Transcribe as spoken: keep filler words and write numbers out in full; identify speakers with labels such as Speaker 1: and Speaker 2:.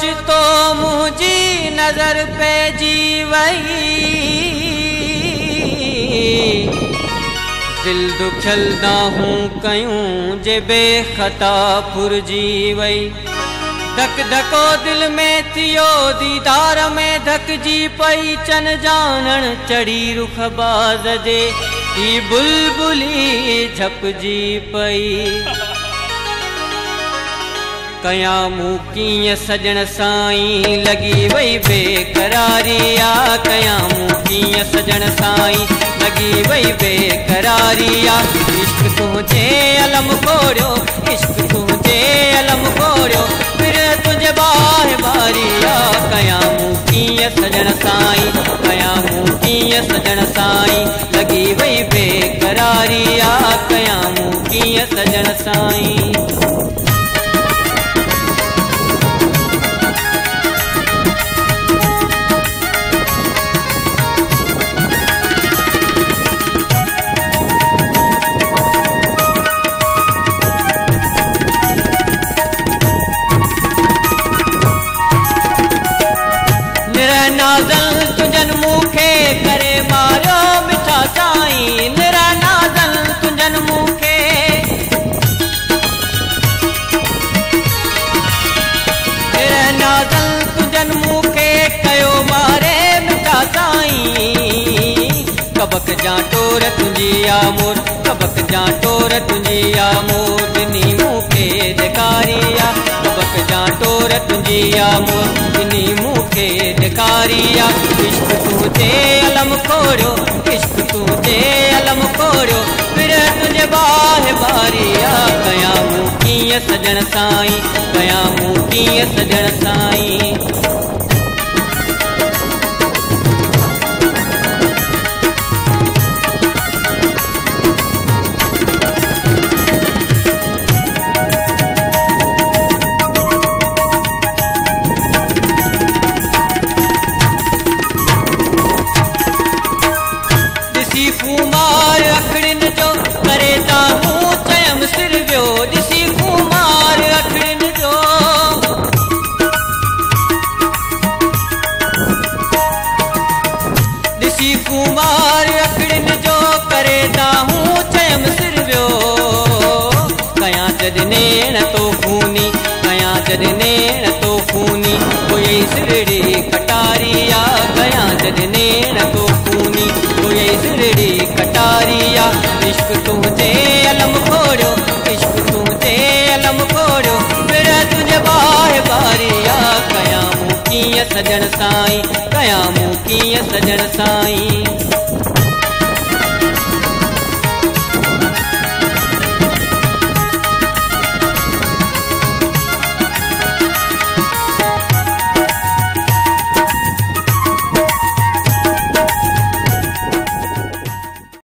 Speaker 1: तो मुझी नजर पे जीवई दिल दुखल दाहूं कयूं जे बेखता फुरजी वई धक धको दिल में थियो दीदार में धक जी पई चन जानन चढ़ी रुख बाज जे ई बुलबुली झपजी पई कयां मूं कीअं सजण साईं लगी वई बेकरारिया कयां मूं कीअं सजण साईं लगी वई बेकरारिया इश्क तुझे अलम खोड़ियो इश्क तुझे अलम खोड़ियो फिर तुझे बाह बारिया कयां मूं कीअं सजण साईं कयां मूं कीअं सजण साईं लगी वई बेकरारिया कयां मूं कीअं सजण साईं नाज़ल तुझन मूंखे करे मारियो मिठा साईं निरा नाज़ल तुझन मूंखे निरा नाज़ल तुझन मूंखे कयो मारे मिठा साईं कबक जा टोर तुझी आमोर कबक जा टोर तुझी आमोर दिनी मूंखे ॾेखारिया कबक जा टोर तुझी आमोर दिनी मूंखे ॾेखारिया इश्क तुझे अलम खोड़ियो इश्क तुझे अलम खोड़ियो फिर तुझे बाह बारिया कयां मूं कीअं सजण साईं कयां मूं कीअं सजण साईं कुमार अखड़िन जो करे ताहूं चयम सिर वियो ॾिसी कुमार अखड़िन जो ॾिसी कुमार अखड़िन जो करे ताहूं चयम सिर वियो कयां जॾहिं नेण तो खूनी कयां जॾहिं नेण तो खूनी कोई सिरड़ी कटारिया कयां जॾहिं नेण तो खूनी कोई सिरड़ी कटारिया इश्क तुझे अलम खोड़ियो इश्क तुझे अलम खोड़ियो फिर तुझे बाह बारिया कयां मूं कीअं सजण साईं कयां मूं कीअं सजण साईं